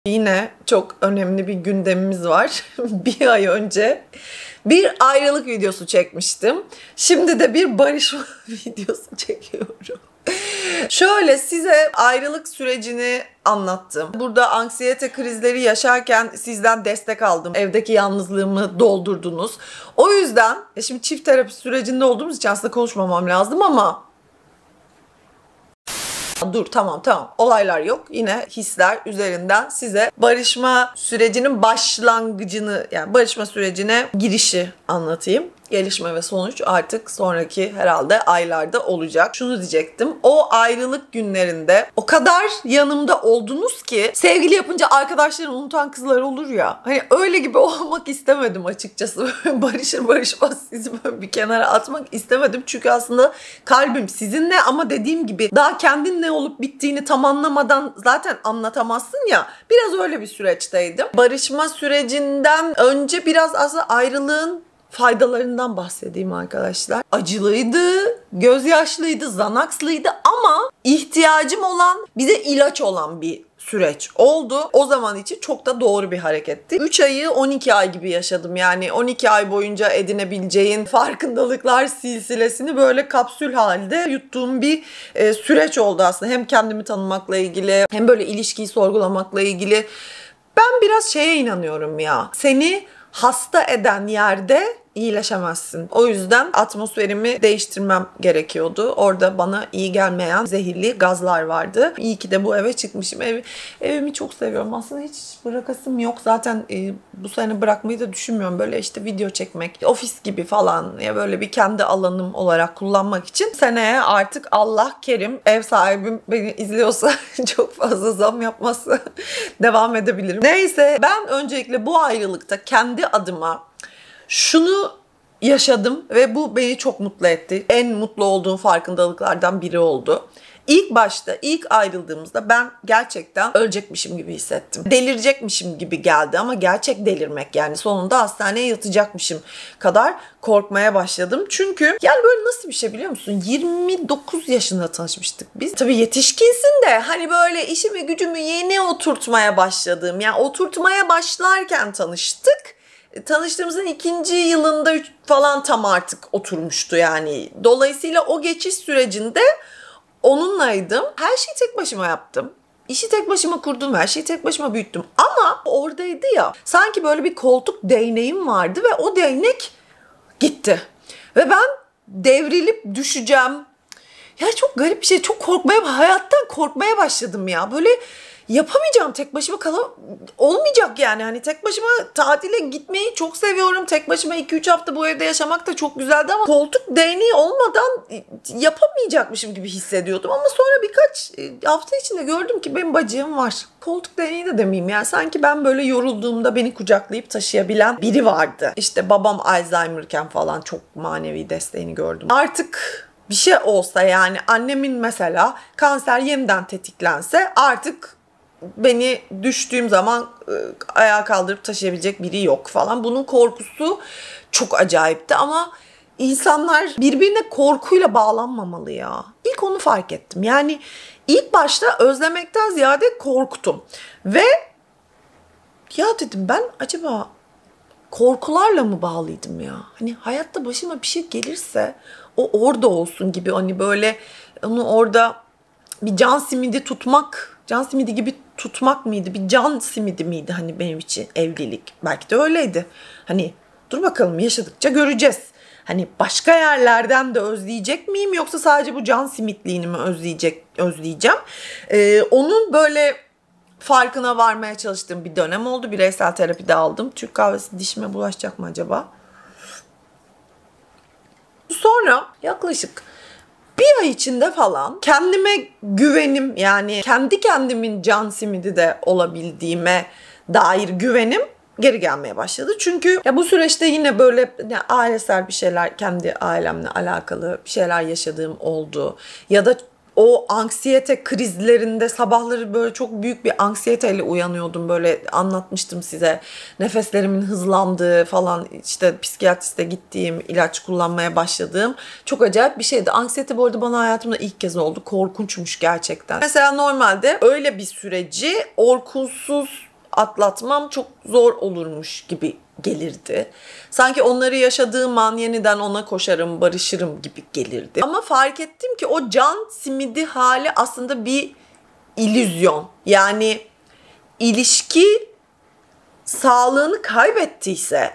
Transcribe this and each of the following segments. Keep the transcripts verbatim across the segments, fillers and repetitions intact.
Yine çok önemli bir gündemimiz var. Bir ay önce bir ayrılık videosu çekmiştim. Şimdi de bir barışma videosu çekiyorum. Şöyle size ayrılık sürecini anlattım. Burada anksiyete krizleri yaşarken sizden destek aldım. Evdeki yalnızlığımı doldurdunuz. O yüzden şimdi çift terapi sürecinde olduğumuz için aslında konuşmamam lazım ama dur tamam tamam olaylar yok. Yine hisler üzerinden size barışma sürecinin başlangıcını, yani barışma sürecine girişi anlatayım. Gelişme ve sonuç artık sonraki herhalde aylarda olacak. Şunu diyecektim. O ayrılık günlerinde o kadar yanımda oldunuz ki sevgili yapınca arkadaşlarını unutan kızlar olur ya. Hani öyle gibi olmak istemedim açıkçası. Barışır barışmaz sizi böyle bir kenara atmak istemedim. Çünkü aslında kalbim sizinle ama dediğim gibi daha kendin ne olup bittiğini tam anlamadan zaten anlatamazsın ya. Biraz öyle bir süreçteydim. Barışma sürecinden önce biraz aslında ayrılığın faydalarından bahsedeyim arkadaşlar. Acılıydı, gözyaşlıydı, zanakslıydı ama ihtiyacım olan, bize ilaç olan bir süreç oldu. O zaman için çok da doğru bir hareketti. üç ayı on iki ay gibi yaşadım. Yani on iki ay boyunca edinebileceğin farkındalıklar silsilesini böyle kapsül halde yuttuğum bir e, süreç oldu aslında. Hem kendimi tanımakla ilgili hem böyle ilişkiyi sorgulamakla ilgili. Ben biraz şeye inanıyorum ya. Seni hasta eden yerde iyileşemezsin. O yüzden atmosferimi değiştirmem gerekiyordu. Orada bana iyi gelmeyen zehirli gazlar vardı. İyi ki de bu eve çıkmışım. Ev, evimi çok seviyorum. Aslında hiç bırakasım yok. Zaten e, bu sene bırakmayı da düşünmüyorum. Böyle işte video çekmek, ofis gibi falan ya böyle bir kendi alanım olarak kullanmak için seneye artık Allah kerim ev sahibim beni izliyorsa çok fazla zam yapmazsa devam edebilirim. Neyse ben öncelikle bu ayrılıkta kendi adıma şunu yaşadım ve bu beni çok mutlu etti. En mutlu olduğum farkındalıklardan biri oldu. İlk başta, ilk ayrıldığımızda ben gerçekten ölecekmişim gibi hissettim. Delirecekmişim gibi geldi ama gerçek delirmek, yani sonunda hastaneye yatacakmışım kadar korkmaya başladım. Çünkü yani böyle nasıl bir şey biliyor musun? yirmi dokuz yaşında tanışmıştık biz. Tabii yetişkinsin de hani böyle işimi gücümü yeni oturtmaya başladığım, yani oturtmaya başlarken tanıştık. Tanıştığımızın ikinci yılında falan tam artık oturmuştu yani. Dolayısıyla o geçiş sürecinde onunlaydım. Her şeyi tek başıma yaptım. İşi tek başıma kurdum, her şeyi tek başıma büyüttüm. Ama oradaydı ya, sanki böyle bir koltuk değneğim vardı ve o değnek gitti. Ve ben devrilip düşeceğim. Ya çok garip bir şey, çok korkmaya, hayattan korkmaya başladım ya. Böyle yapamayacağım, tek başıma kalam olmayacak yani. Hani tek başıma tatile gitmeyi çok seviyorum. Tek başıma iki üç hafta bu evde yaşamak da çok güzeldi ama koltuk değneği olmadan yapamayacakmışım gibi hissediyordum. Ama sonra birkaç hafta içinde gördüm ki benim bacığım var. Koltuk değneği de demeyeyim yani. Sanki ben böyle yorulduğumda beni kucaklayıp taşıyabilen biri vardı. İşte babam Alzheimer'ken falan çok manevi desteğini gördüm. Artık bir şey olsa, yani annemin mesela kanser yeniden tetiklense artık beni düştüğüm zaman e, ayağa kaldırıp taşıyabilecek biri yok falan. Bunun korkusu çok acayipti ama insanlar birbirine korkuyla bağlanmamalı ya. İlk onu fark ettim. Yani ilk başta özlemekten ziyade korktum. Ve ya dedim, ben acaba korkularla mı bağlıydım ya? Hani hayatta başıma bir şey gelirse o orada olsun gibi, hani böyle onu orada bir can simidi tutmak, can simidi gibi tutmak mıydı? Bir can simidi miydi hani benim için evlilik? Belki de öyleydi. Hani dur bakalım, yaşadıkça göreceğiz. Hani başka yerlerden de özleyecek miyim yoksa sadece bu can simitliğini mi özleyecek, özleyeceğim? Ee, onun böyle farkına varmaya çalıştığım bir dönem oldu. Bireysel terapide aldım. Türk kahvesi dişime bulaşacak mı acaba? Sonra yaklaşık bir ay içinde falan kendime güvenim, yani kendi kendimin can simidi de olabildiğime dair güvenim geri gelmeye başladı. Çünkü ya bu süreçte yine böyle yani ailesel bir şeyler, kendi ailemle alakalı bir şeyler yaşadığım oldu. Ya da o anksiyete krizlerinde sabahları böyle çok büyük bir anksiyeteyle uyanıyordum. Böyle anlatmıştım size. Nefeslerimin hızlandığı falan, işte psikiyatriste gittiğim, ilaç kullanmaya başladığım çok acayip bir şeydi. Anksiyete bu arada bana hayatımda ilk kez oldu. Korkunçmuş gerçekten. Mesela normalde öyle bir süreci orkusuz atlatmam çok zor olurmuş gibi gelirdi. Sanki onları yaşadığım an yeniden ona koşarım, barışırım gibi gelirdi. Ama fark ettim ki o can simidi hali aslında bir illüzyon. Yani ilişki sağlığını kaybettiyse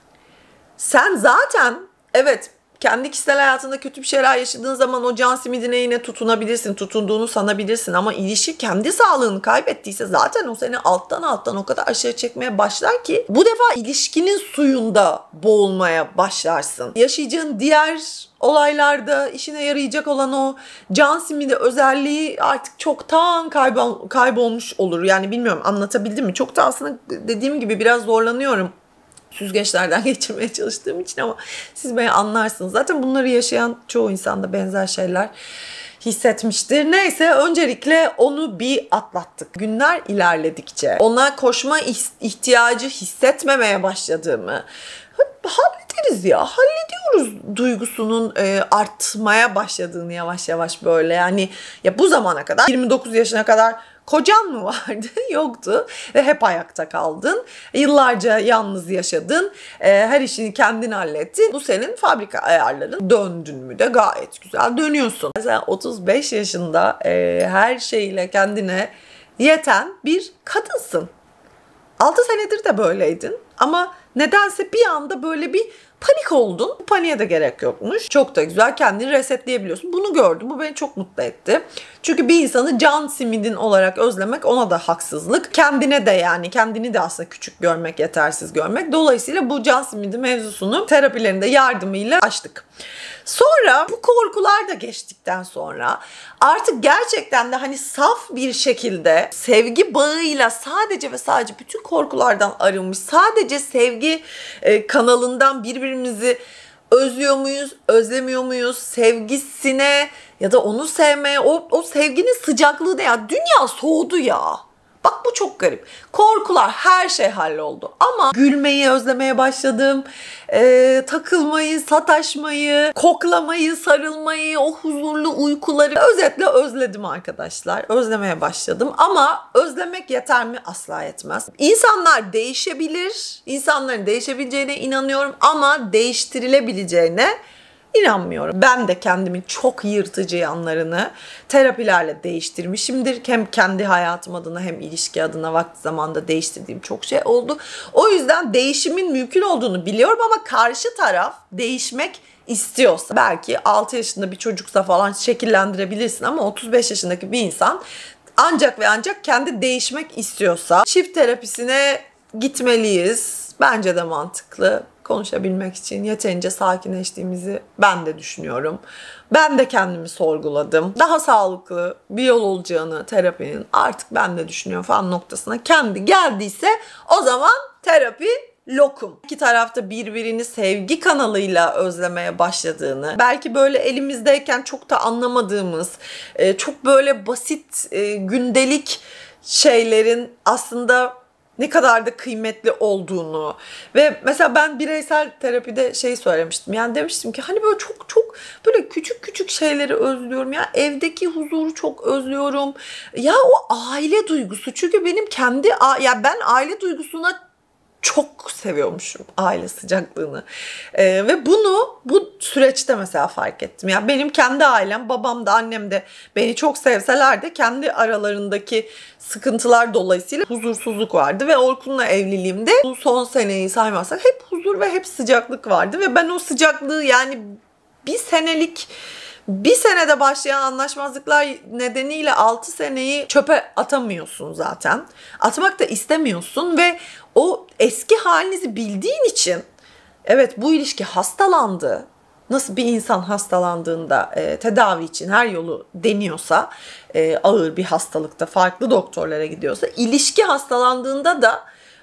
sen zaten evet kendi kişisel hayatında kötü bir şeyler yaşadığın zaman o can simidine yine tutunabilirsin, tutunduğunu sanabilirsin ama ilişki kendi sağlığını kaybettiyse zaten o seni alttan alttan o kadar aşağı çekmeye başlar ki bu defa ilişkinin suyunda boğulmaya başlarsın. Yaşayacağın diğer olaylarda işine yarayacak olan o can simidi özelliği artık çoktan kaybol kaybolmuş olur. Yani bilmiyorum anlatabildim mi? Çok da aslında dediğim gibi biraz zorlanıyorum süzgeçlerden geçirmeye çalıştığım için ama siz beni anlarsınız. Zaten bunları yaşayan çoğu insanda benzer şeyler hissetmiştir. Neyse öncelikle onu bir atlattık. Günler ilerledikçe ona koşma ihtiyacı hissetmemeye başladığımı hallederiz ya hallediyoruz duygusunun e, artmaya başladığını yavaş yavaş böyle yani ya bu zamana kadar yirmi dokuz yaşına kadar kocan mı vardı? Yoktu. Ve hep ayakta kaldın. Yıllarca yalnız yaşadın. E, her işini kendin hallettin. Bu senin fabrika ayarların. Döndün mü de gayet güzel dönüyorsun. Sen otuz beş yaşında e, her şeyle kendine yeten bir kadınsın. altı senedir de böyleydin. Ama nedense bir anda böyle bir panik oldun. Bu paniğe de gerek yokmuş. Çok da güzel kendini resetleyebiliyorsun. Bunu gördüm. Bu beni çok mutlu etti. Çünkü bir insanı can simidin olarak özlemek ona da haksızlık. Kendine de yani kendini de aslında küçük görmek, yetersiz görmek. Dolayısıyla bu can simidi mevzusunu terapilerinde yardımıyla açtık. Sonra bu korkular da geçtikten sonra artık gerçekten de hani saf bir şekilde sevgi bağıyla sadece ve sadece bütün korkulardan arınmış, sadece sevgi e, kanalından birbirimizi özlüyor muyuz, özlemiyor muyuz, sevgisine ya da onu sevmeye, o, o sevginin sıcaklığı da ya dünya soğudu ya. Bak bu çok garip. Korkular her şey halloldu. Ama gülmeyi özlemeye başladım. Ee, takılmayı, sataşmayı, koklamayı, sarılmayı, o huzurlu uykuları özetle özledim arkadaşlar. Özlemeye başladım. Ama özlemek yeter mi? Asla yetmez. İnsanlar değişebilir. İnsanların değişebileceğine inanıyorum. Ama değiştirilebileceğine İnanmıyorum. Ben de kendimin çok yırtıcı yanlarını terapilerle değiştirmişimdir. Hem kendi hayatım adına hem ilişki adına vakti zamanda değiştirdiğim çok şey oldu. O yüzden değişimin mümkün olduğunu biliyorum ama karşı taraf değişmek istiyorsa belki altı yaşında bir çocuksa falan şekillendirebilirsin ama otuz beş yaşındaki bir insan ancak ve ancak kendi değişmek istiyorsa çift terapisine gitmeliyiz. Bence de mantıklı. Konuşabilmek için yeterince sakinleştiğimizi ben de düşünüyorum. Ben de kendimi sorguladım. Daha sağlıklı bir yol olacağını terapinin artık ben de düşünüyorum falan noktasına kendi geldiyse o zaman terapi lokum. İki tarafta birbirini sevgi kanalıyla özlemeye başladığını, belki böyle elimizdeyken çok da anlamadığımız, çok böyle basit gündelik şeylerin aslında ne kadar da kıymetli olduğunu ve mesela ben bireysel terapide şey söylemiştim. Yani demiştim ki hani böyle çok çok böyle küçük küçük şeyleri özlüyorum. Ya evdeki huzuru çok özlüyorum. Ya o aile duygusu. Çünkü benim kendi ya ben aile duygusuna çok seviyormuşum aile sıcaklığını. Ee, ve bunu bu süreçte mesela fark ettim. Yani benim kendi ailem, babam da annem de beni çok sevseler de kendi aralarındaki sıkıntılar dolayısıyla huzursuzluk vardı ve Orkun'la evliliğimde bu son seneyi saymazsak hep huzur ve hep sıcaklık vardı ve ben o sıcaklığı yani bir senelik bir senede başlayan anlaşmazlıklar nedeniyle altı seneyi çöpe atamıyorsun zaten. Atmak da istemiyorsun ve o eski halinizi bildiğin için evet bu ilişki hastalandı. Nasıl bir insan hastalandığında e, tedavi için her yolu deniyorsa, e, ağır bir hastalıkta farklı doktorlara gidiyorsa, ilişki hastalandığında da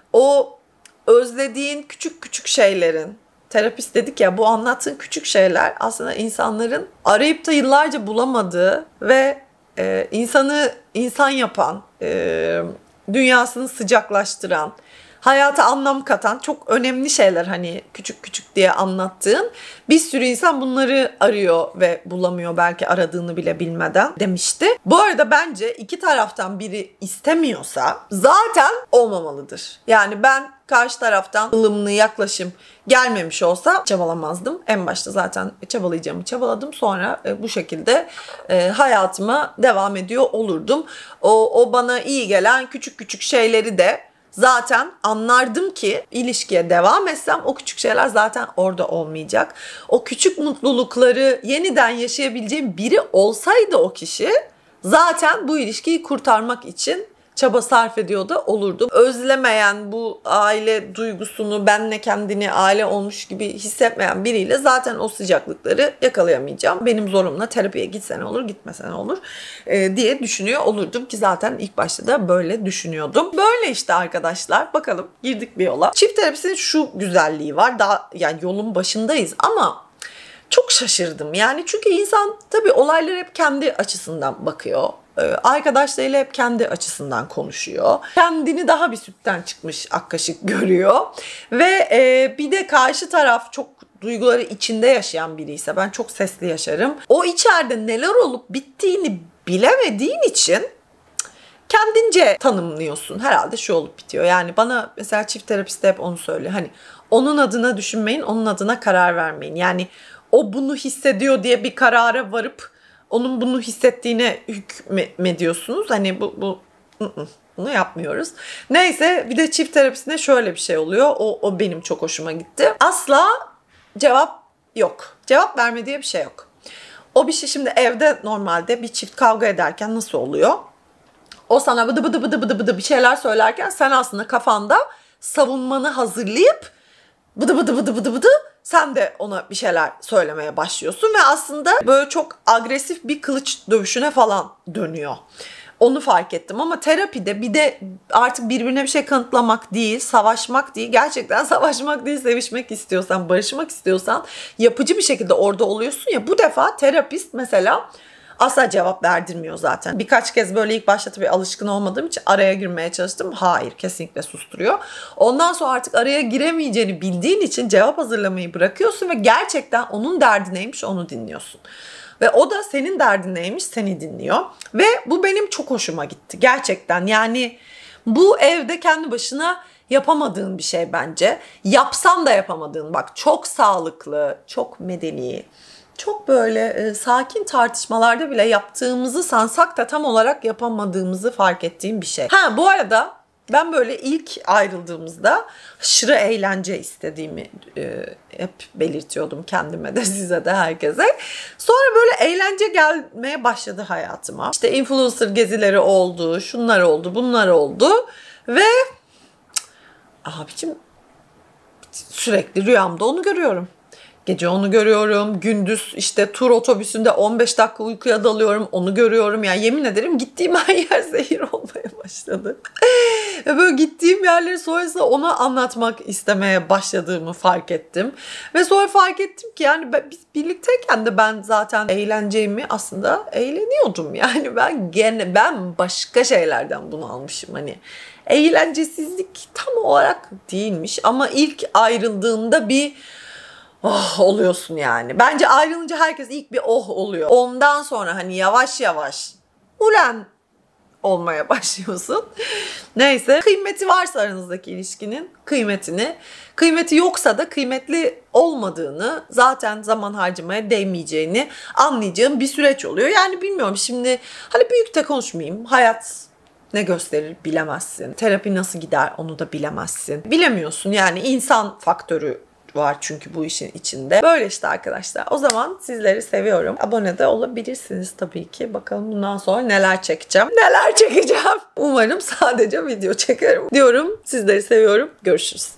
o özlediğin küçük küçük şeylerin, terapist dedik ya bu anlattığın küçük şeyler aslında insanların arayıp da yıllarca bulamadığı ve e, insanı insan yapan, e, dünyasını sıcaklaştıran, hayata anlam katan çok önemli şeyler, hani küçük küçük diye anlattığın. Bir sürü insan bunları arıyor ve bulamıyor, belki aradığını bile bilmeden demişti. Bu arada bence iki taraftan biri istemiyorsa zaten olmamalıdır. Yani ben karşı taraftan ılımlı yaklaşım gelmemiş olsa çabalamazdım. En başta zaten çabalayacağımı çabaladım. Sonra e, bu şekilde e, hayatıma devam ediyor olurdum. O, o bana iyi gelen küçük küçük şeyleri de zaten anlardım ki ilişkiye devam etsem o küçük şeyler zaten orada olmayacak. O küçük mutlulukları yeniden yaşayabileceğim biri olsaydı o kişi zaten bu ilişkiyi kurtarmak için çaba sarf ediyor da olurdum. Özlemeyen, bu aile duygusunu, benle kendini aile olmuş gibi hissetmeyen biriyle zaten o sıcaklıkları yakalayamayacağım. Benim zorumla terapiye gitsen olur, gitmesen olur e, diye düşünüyor olurdum ki zaten ilk başta da böyle düşünüyordum. Böyle işte arkadaşlar. Bakalım, girdik bir yola. Çift terapisinin şu güzelliği var. Daha yani yolun başındayız ama çok şaşırdım. Yani çünkü insan tabii olaylara hep kendi açısından bakıyor. Arkadaşlarıyla hep kendi açısından konuşuyor. Kendini daha bir sütten çıkmış ak kaşık görüyor. Ve e, bir de karşı taraf çok duyguları içinde yaşayan biri ise, ben çok sesli yaşarım. O içeride neler olup bittiğini bilemediğin için kendince tanımlıyorsun. Herhalde şu olup bitiyor. Yani bana mesela çift terapisti hep onu söylüyor. Hani onun adına düşünmeyin, onun adına karar vermeyin. Yani o bunu hissediyor diye bir karara varıp onun bunu hissettiğine hükmediyorsunuz. Hani bu, bu bunu yapmıyoruz. Neyse, bir de çift terapisinde şöyle bir şey oluyor. O, o benim çok hoşuma gitti. Asla cevap yok. Cevap verme diye bir şey yok. O bir şey, şimdi evde normalde bir çift kavga ederken nasıl oluyor? O sana bıdı bıdı bıdı bıdı bıdı bir şeyler söylerken sen aslında kafanda savunmanı hazırlayıp bıdı bıdı bıdı bıdı bıdı sen de ona bir şeyler söylemeye başlıyorsun ve aslında böyle çok agresif bir kılıç dövüşüne falan dönüyor. Onu fark ettim ama terapide bir de artık birbirine bir şey kanıtlamak değil, savaşmak değil, gerçekten savaşmak değil, sevişmek istiyorsan, barışmak istiyorsan yapıcı bir şekilde orada oluyorsun ya. Bu defa terapist mesela asla cevap verdirmiyor zaten. Birkaç kez böyle ilk başta tabii alışkın olmadığım için araya girmeye çalıştım. Hayır, kesinlikle susturuyor. Ondan sonra artık araya giremeyeceğini bildiğin için cevap hazırlamayı bırakıyorsun ve gerçekten onun derdi neymiş onu dinliyorsun. Ve o da senin derdin neymiş seni dinliyor. Ve bu benim çok hoşuma gitti gerçekten. Yani bu evde kendi başına yapamadığın bir şey bence. Yapsan da yapamadığın, bak çok sağlıklı, çok medeni, çok böyle e, sakin tartışmalarda bile yaptığımızı sansak da tam olarak yapamadığımızı fark ettiğim bir şey. Ha, bu arada ben böyle ilk ayrıldığımızda aşırı eğlence istediğimi e, hep belirtiyordum kendime de, size de, herkese. Sonra böyle eğlence gelmeye başladı hayatıma. İşte influencer gezileri oldu, şunlar oldu, bunlar oldu ve abicim sürekli rüyamda onu görüyorum. Gece onu görüyorum. Gündüz işte tur otobüsünde on beş dakika uykuya dalıyorum. Onu görüyorum. Yani yemin ederim gittiğim her yer zehir olmaya başladı. Ve böyle gittiğim yerleri sonrasında ona anlatmak istemeye başladığımı fark ettim. Ve sonra fark ettim ki yani biz birlikteyken de ben zaten eğleneceğimi aslında eğleniyordum. Yani ben gene ben başka şeylerden bunu almışım. Hani eğlencesizlik tam olarak değilmiş. Ama ilk ayrıldığında bir oh oluyorsun yani. Bence ayrılınca herkes ilk bir oh oluyor. Ondan sonra hani yavaş yavaş ulen olmaya başlıyorsun. Neyse, kıymeti varsa aranızdaki ilişkinin kıymetini, kıymeti yoksa da kıymetli olmadığını, zaten zaman harcamaya değmeyeceğini anlayacağım bir süreç oluyor. Yani bilmiyorum, şimdi hani büyük de konuşmayayım. Hayat ne gösterir bilemezsin. Terapi nasıl gider onu da bilemezsin. Bilemiyorsun yani, insan faktörü var çünkü bu işin içinde. Böyle işte arkadaşlar. O zaman sizleri seviyorum. Abone de olabilirsiniz tabii ki. Bakalım bundan sonra neler çekeceğim. Neler çekeceğim. Umarım sadece video çekerim diyorum. Sizleri seviyorum. Görüşürüz.